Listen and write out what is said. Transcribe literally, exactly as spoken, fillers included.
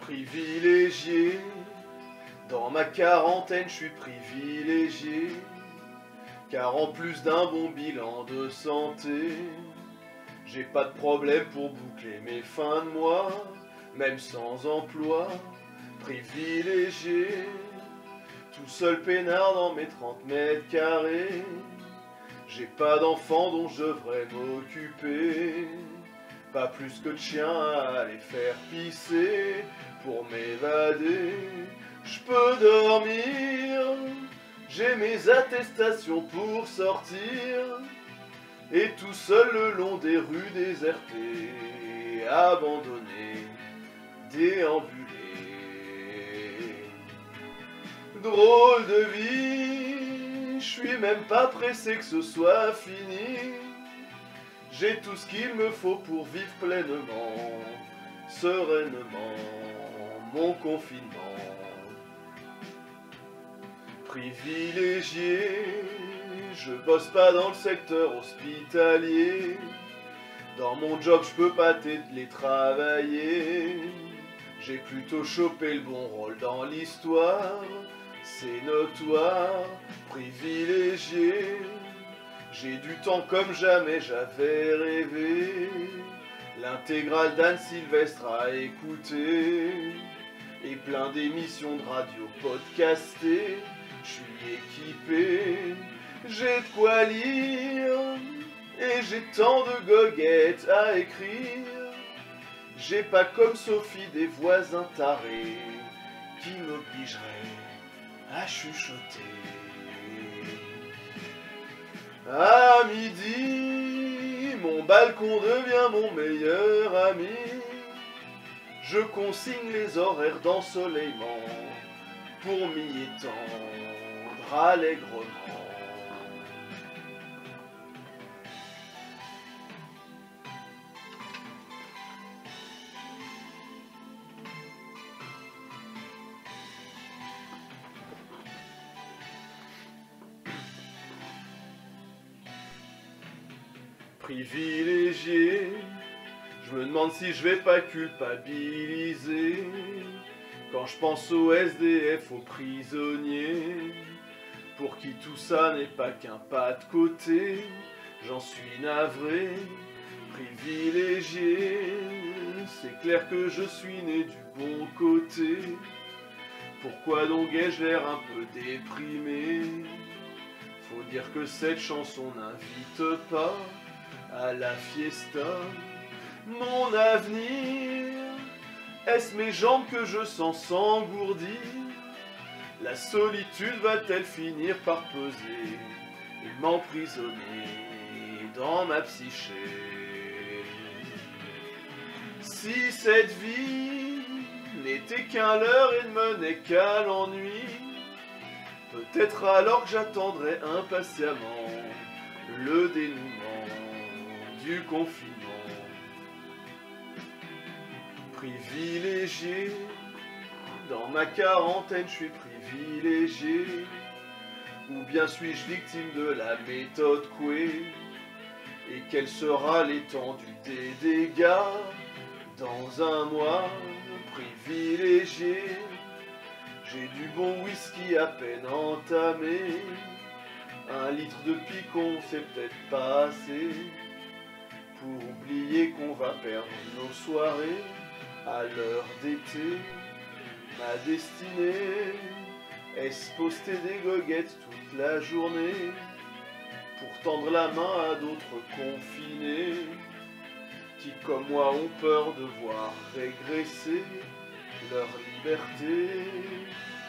Privilégié, dans ma quarantaine je suis privilégié, car en plus d'un bon bilan de santé, j'ai pas de problème pour boucler mes fins de mois, même sans emploi. Privilégié, tout seul peinard dans mes trente mètres carrés, j'ai pas d'enfant dont je devrais m'occuper, pas plus que de chiens à aller faire pisser. Pour m'évader, je peux dormir, j'ai mes attestations pour sortir, et tout seul le long des rues désertées, abandonné, déambulé. Drôle de vie, je suis même pas pressé que ce soit fini, j'ai tout ce qu'il me faut pour vivre pleinement, sereinement, mon confinement. Privilégié, je bosse pas dans le secteur hospitalier, dans mon job je peux pas télétravailler, j'ai plutôt chopé le bon rôle dans l'histoire, c'est notoire. Privilégié, j'ai du temps comme jamais j'avais rêvé, l'intégrale d'Anne Sylvestre à écouter, et plein d'émissions de radio podcastées. Je suis équipé, j'ai de quoi lire, et j'ai tant de goguettes à écrire. J'ai pas comme Sophie des voisins tarés qui m'obligeraient à chuchoter. À midi, mon balcon devient mon meilleur ami. Je consigne les horaires d'ensoleillement pour m'y étendre allègrement. Privilégié, je me demande si je vais pas culpabiliser quand je pense aux S D F, aux prisonniers, pour qui tout ça n'est pas qu'un pas de côté. J'en suis navré, privilégié, c'est clair que je suis né du bon côté. Pourquoi donc ai-je l'air un peu déprimé? Faut dire que cette chanson n'invite pas à la fiesta. Mon avenir, est-ce mes jambes que je sens s'engourdir? La solitude va-t-elle finir par peser et m'emprisonner dans ma psyché? Si cette vie n'était qu'un leurre et ne menait qu'à l'ennui, peut-être alors que j'attendrais impatiemment le dénouement du confinement. Privilégié, dans ma quarantaine je suis privilégié, ou bien suis-je victime de la méthode Coué? Et quelle sera l'étendue des dégâts dans un mois? Privilégié, j'ai du bon whisky à peine entamé, un litre de picon c'est peut-être pas assez pour oublier qu'on va perdre nos soirées à l'heure d'été. Ma destinée, est-ce poster des goguettes toute la journée pour tendre la main à d'autres confinés qui comme moi ont peur de voir régresser leur liberté?